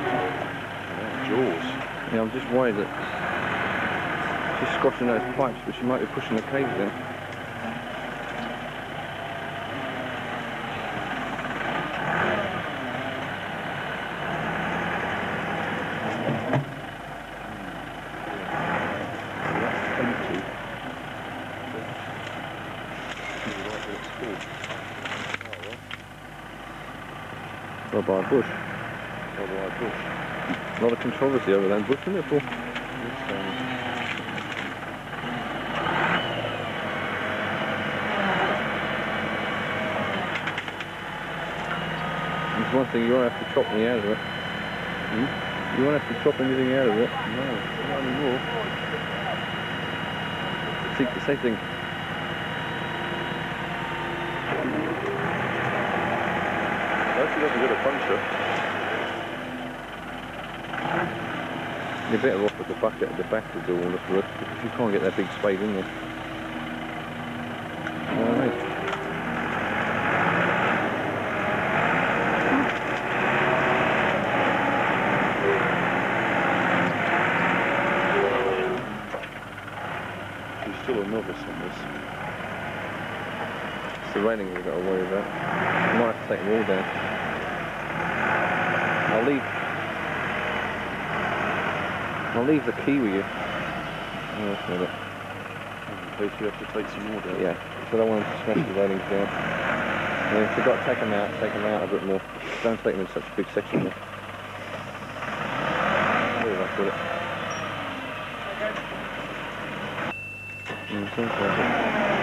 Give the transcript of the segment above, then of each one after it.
Jaws. Yeah, I'm just worried that she's squashing those pipes, but she might be pushing the cables in. Well, by a bush. By a bush. A lot of controversy over that bush, isn't it, Paul? There's one thing, you won't have to chop me out of it. Hmm? You won't have to chop anything out of it. No, not anymore. See, the same thing. Hopefully doesn't get a puncture. You're better off with the bucket at the back to do all the work, because you can't get that big spade in there. You know what I mean? She's still a novice on this. It's the railing we've got to worry about. You might have to take them all down. I'll leave the key with you. Oh, that's not it. In case you have to take some more down. Yeah, so I don't want them to smash the railings down. And if you've got to take them out a bit more. Don't take them in such a big section there. There I put it. Sounds like it.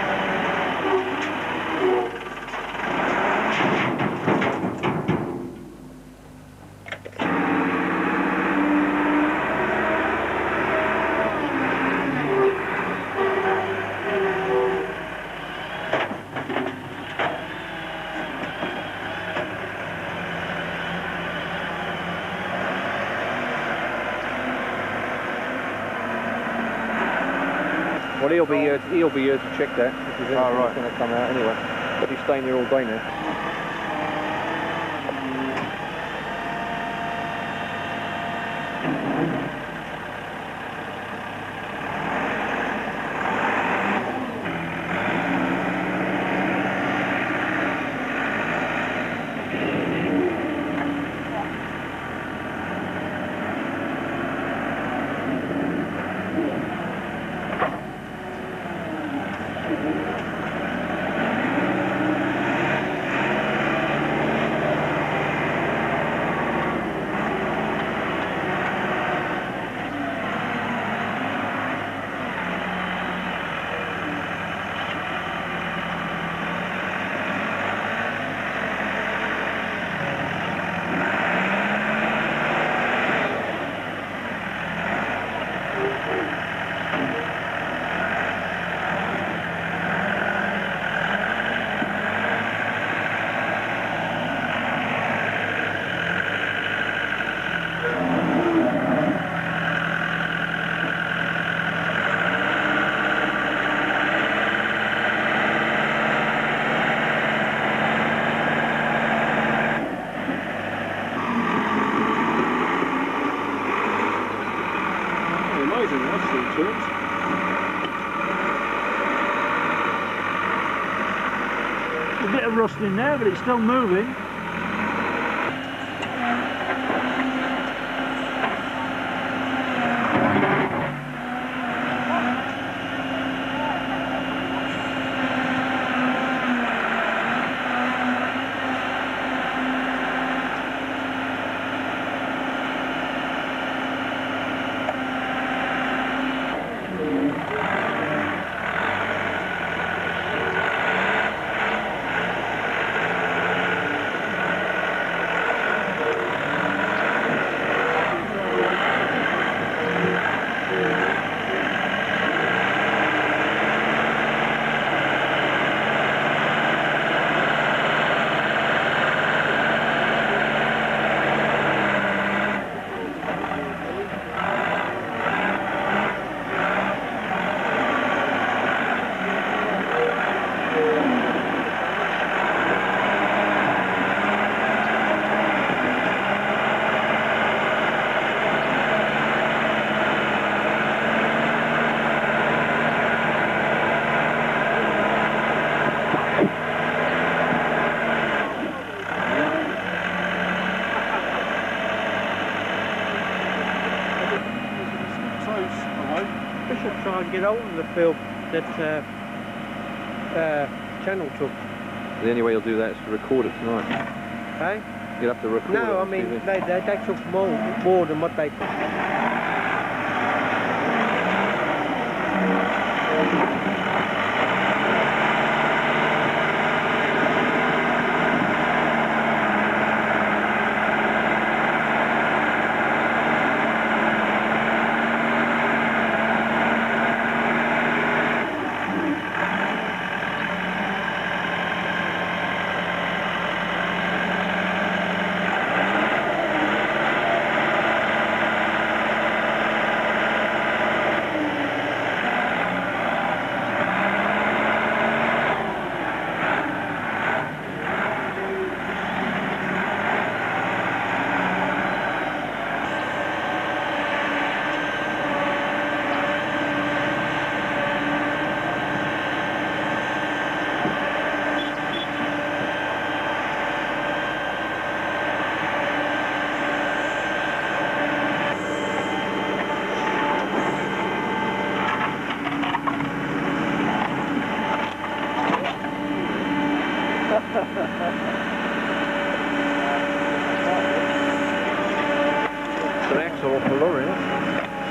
Well, he'll be here to check that. If there's anything that's going to come out anyway. But he's staying here all day now. A bit of rustling there, but it's still moving. should try and get hold of the film that Channel took. The only way you'll do that is to record it tonight. Hey? You'll have to record it No, I on mean, TV. they took more than what they... It's an axle off the lorry, isn't it?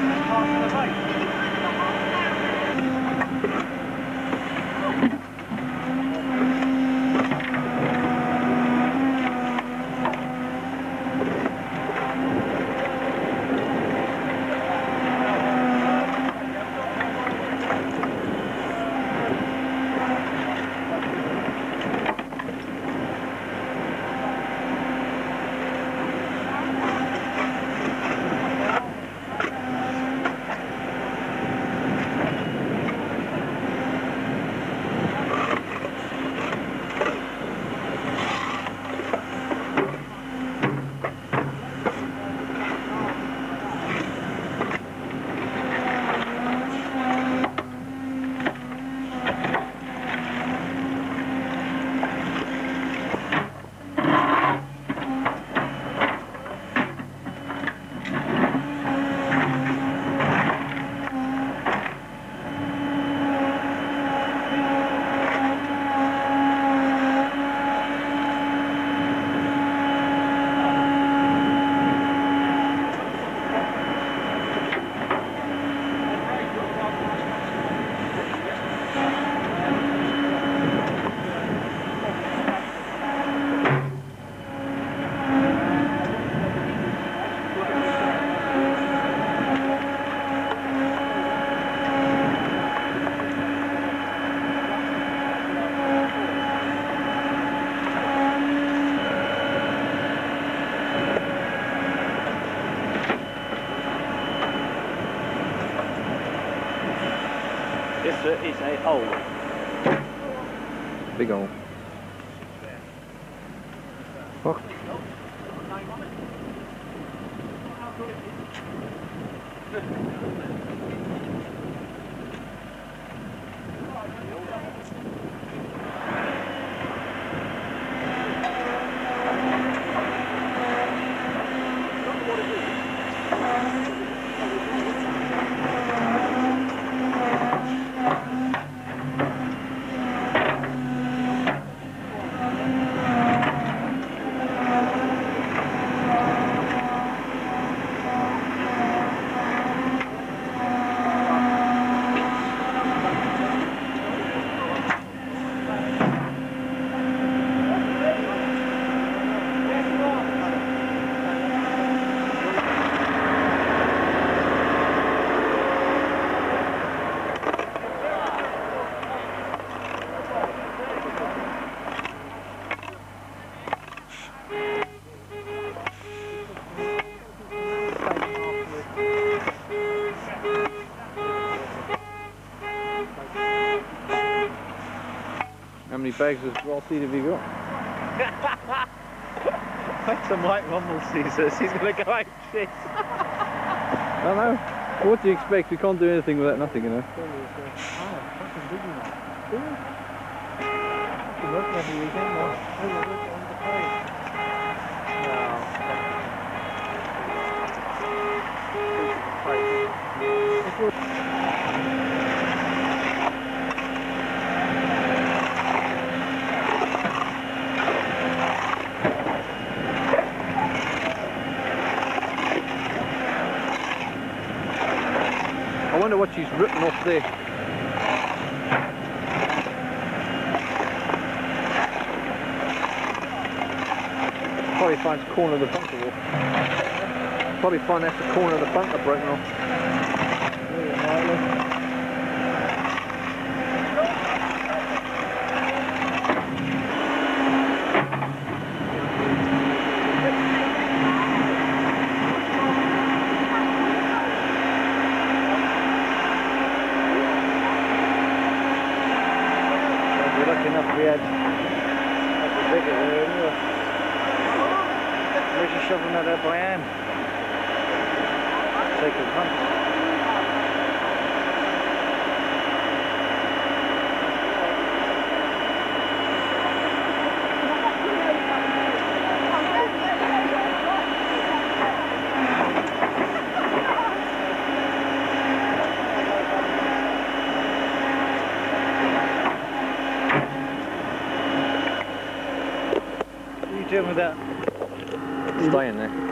This is a hole. Big hole. Fuck. How many bags of raw seed have you got? That's some white rumble Caesars. He's going to go out shit. I don't know. What do you expect? We can't do anything without nothing, you know. It's wonder what she's ripping off there. Probably finds the corner of the bunker wall. Probably find that's the corner of the bunker broken off. We had a bigger area. Where's your shoveling that up by hand? Take a hunt. What are you doing with that? Stay in there.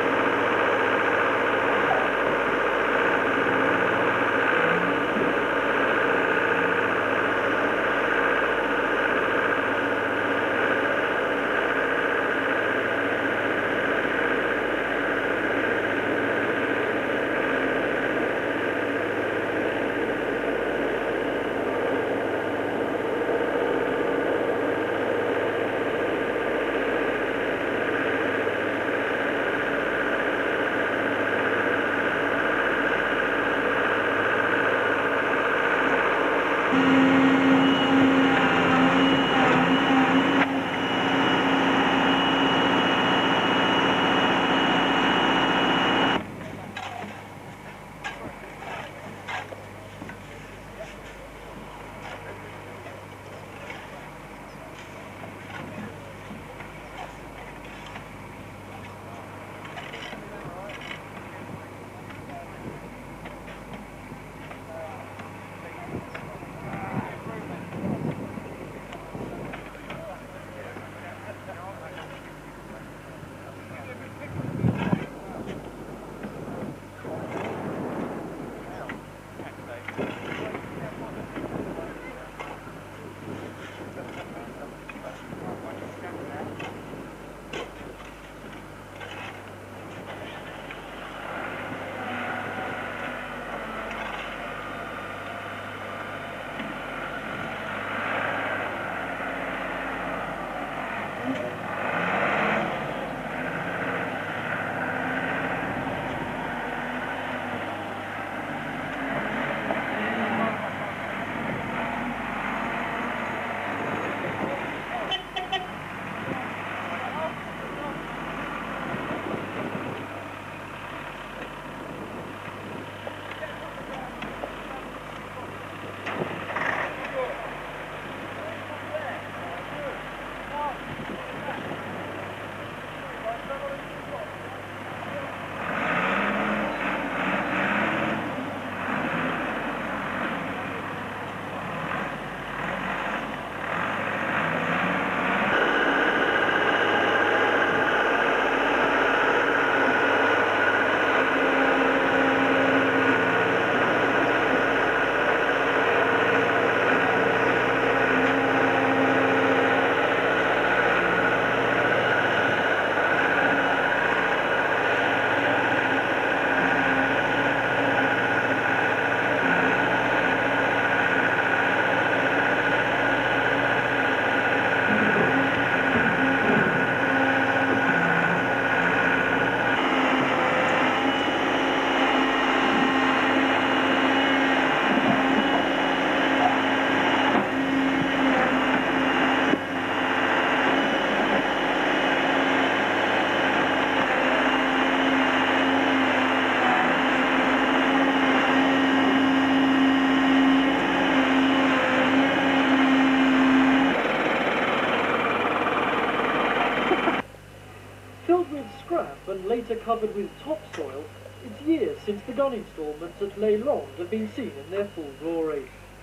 and later covered with topsoil, it's years since the gun installments at Les Landes have been seen in their full glory.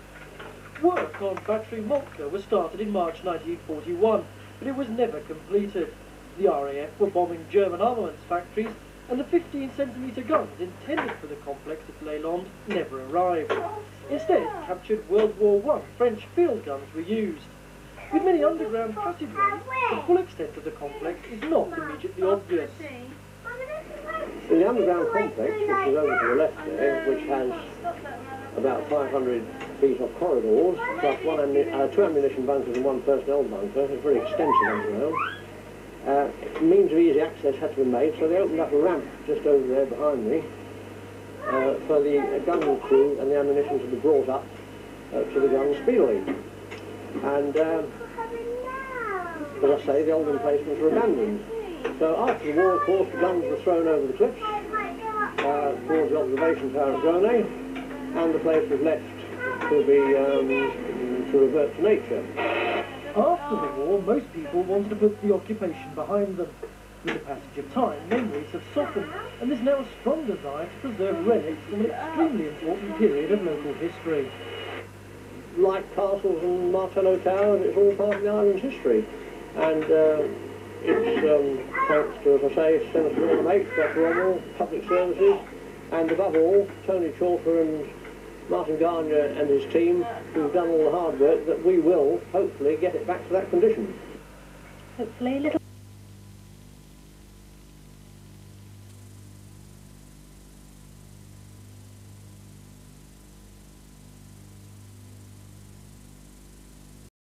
Work on Battery Moltke was started in March 1941, but it was never completed. The RAF were bombing German armaments factories, and the 15-centimetre guns intended for the complex at Leyland never arrived. Instead, captured World War I French field guns were used. With many underground passageways, the full extent of the complex is not immediately obvious. In the underground complex, which is over to the left there, which has about 500 feet of corridors, plus two ammunition bunkers and one personnel bunker, it's very extensive underground. Means of easy access had to be made, so they opened up a ramp just over there behind me for the gun crew and the ammunition to be brought up to the guns speedily. And as I say, the old emplacements were abandoned. So after the war, of course, the guns were thrown over the cliffs towards the observation tower at Gronay, and the place was left to revert to nature. After the war, most people wanted to put the occupation behind them. With the passage of time, memories have softened, and there's now a strong desire to preserve relics from an extremely important period of local history. Like castles and Martello Towers, it's all part of the island's history. And it's thanks to, as I say, Senator William H., Dr. Rommel, public services, and above all, Tony Chaucer and Martin Gardner and his team, who've done all the hard work, that we will hopefully get it back to that condition. Hopefully, little